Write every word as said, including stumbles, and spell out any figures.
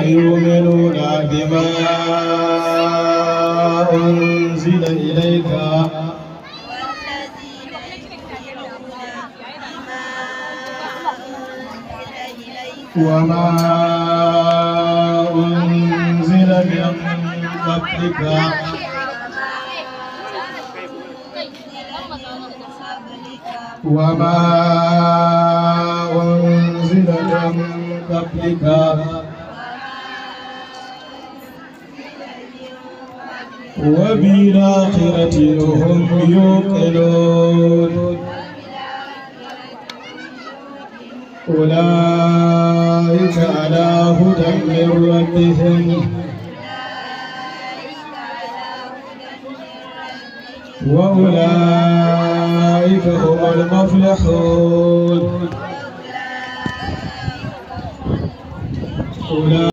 يؤمنون بما أنزل إليك وما أنزل من قبلك وما أنزل من قبلك وبالآخرة هم يوقنون أولئك على هدى من ربهم وأولئك هم المفلحون.